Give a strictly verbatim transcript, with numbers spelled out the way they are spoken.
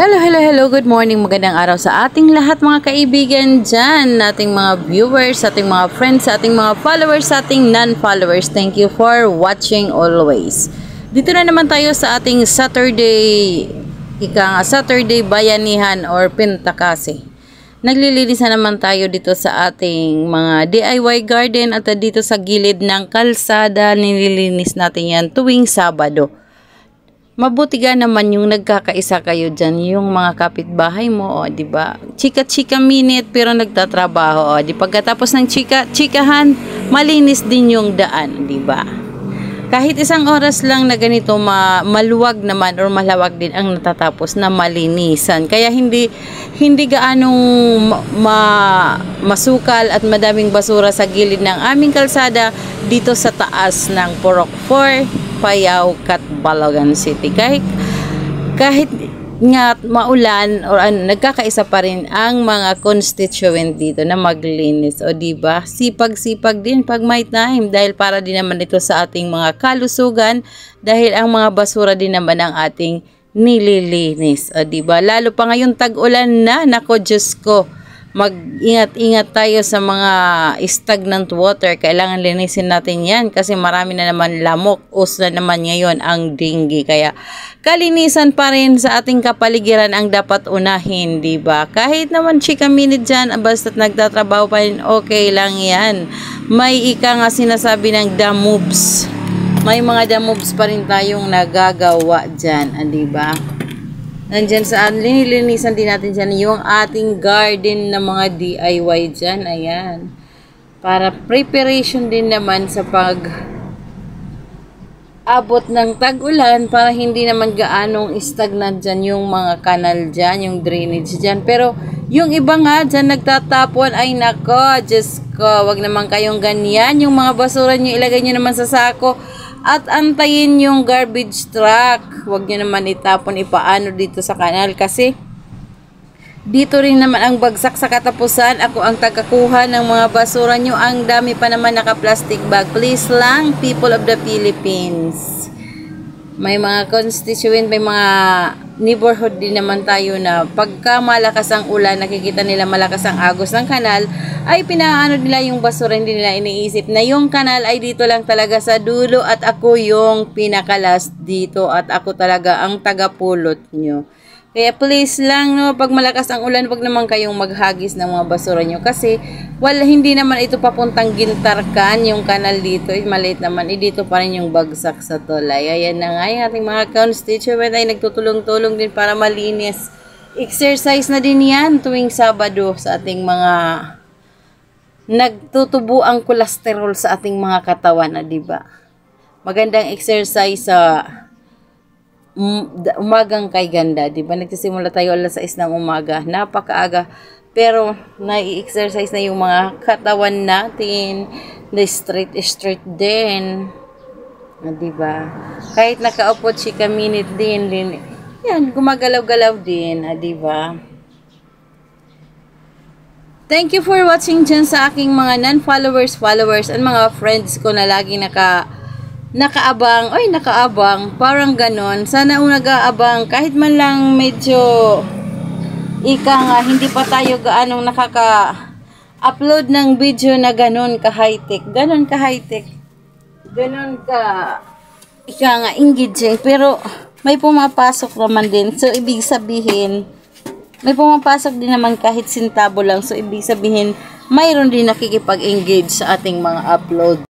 Hello, hello, hello. Good morning. Magandang araw sa ating lahat mga kaibigan dyan, ating mga viewers, ating mga friends, ating mga followers, ating non-followers. Thank you for watching always. Dito na naman tayo sa ating Saturday, ika nga Saturday Bayanihan or Pintakasi. Naglilinis na naman tayo dito sa ating mga D I Y garden at dito sa gilid ng kalsada. Nililinis natin yan tuwing Sabado. Mabuti ga naman yung nagkakaisa kayo dyan, yung mga kapitbahay mo, o, di ba? Chika-chika minute pero nagtatrabaho, o, di pagkatapos ng chika-chikahan, malinis din yung daan, di ba? Kahit isang oras lang na ganito, ma maluwag naman or malawag din ang natatapos na malinisan. Kaya hindi hindi gaanong ma masukal at madaming basura sa gilid ng aming kalsada dito sa taas ng Purok four, Payao, Catbalogan City. Kahit kahit nga maulan or ano, nagkakaisa pa rin ang mga constituent dito na maglinis, o di ba? Sipag-sipag din pag may time, dahil para din naman ito sa ating mga kalusugan, dahil ang mga basura din naman ang ating nililinis, o di ba? Lalo pa ngayon tag-ulan na, nako Diyos ko. Mag-ingat-ingat tayo sa mga stagnant water. Kailangan linisin natin yan kasi marami na naman lamok. Us na naman ngayon ang dengue. Kaya kalinisan pa rin sa ating kapaligiran ang dapat unahin, di ba? Kahit naman chika minute dyan, basta't nagtatrabaho pa rin, okay lang yan. May ika nga sinasabi ng the moves. May mga the moves pa rin tayong nagagawa dyan, di ba? Nandyan sa linilinisan din natin dyan yung ating garden na mga D I Y dyan. Ayan. Para preparation din naman sa pag abot ng tag-ulan para hindi naman gaanong stagnant dyan yung mga kanal dyan, yung drainage dyan. Pero yung iba nga dyan nagtatapon, ay nako, Diyos ko, wag naman kayong ganyan. Yung mga basura nyo, ilagay nyo naman sa sako. At antayin yung garbage truck. Huwag nyo naman itapon ipaano dito sa kanal. Kasi dito rin naman ang bagsak sa katapusan. Ako ang tagakuha ng mga basura nyo. Ang dami pa naman naka-plastic bag. Please lang, people of the Philippines. May mga constituent, may mga neighborhood din naman tayo na pagka malakas ang ulan, nakikita nila malakas ang agos ng kanal, ay pinaano nila yung basura, hindi nila iniisip na yung kanal ay dito lang talaga sa dulo at ako yung pinakalas dito at ako talaga ang tagapulot nyo. Kaya please lang, no, pag malakas ang ulan, wag naman kayong maghagis ng mga basura nyo kasi wala, hindi naman ito papuntang Gintarkan yung kanal dito, eh, maliit naman, eh, dito pa rin yung bagsak sa tulay. Ayan na nga, yung ating mga constituent ay nagtutulong-tulong din para malinis. Exercise na din yan tuwing Sabado sa ating mga nagtutubo ang kolesterol sa ating mga katawan, na, diba? Magandang exercise sa umagang kay ganda, di ba? Nagsisimula tayo alas sais ng umaga, napakaaga, pero nai-exercise na yung mga katawan natin, na straight straight din, di ba? Kahit nakaupo chika minute din, din yan, gumagalaw-galaw din, di ba? Thank you for watching dyan sa aking mga non-followers, followers, and mga friends ko na lagi naka nakaabang, oy nakaabang, parang ganon. Sana ang nag-aabang, kahit man lang medyo ika nga, hindi pa tayo gaanong nakaka-upload ng video na ganon ka-high-tech. Ganon ka-high-tech. Ganon ka, ika nga, engaging. Pero may pumapasok naman din. So, ibig sabihin, may pumapasok din naman kahit sintabo lang. So, ibig sabihin, mayroon din nakikipag-engage sa ating mga upload.